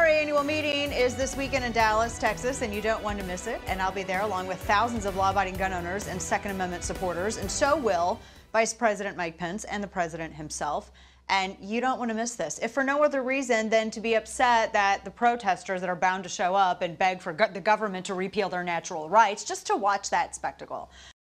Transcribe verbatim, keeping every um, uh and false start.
R A Annual Meeting is this weekend in Dallas, Texas, and you don't want to miss it. And I'll be there along with thousands of law-abiding gun owners and Second Amendment supporters, and so will Vice President Mike Pence and the President himself. And you don't want to miss this, if for no other reason than to be upset that the protesters that are bound to show up and beg for go the government to repeal their natural rights, just to watch that spectacle.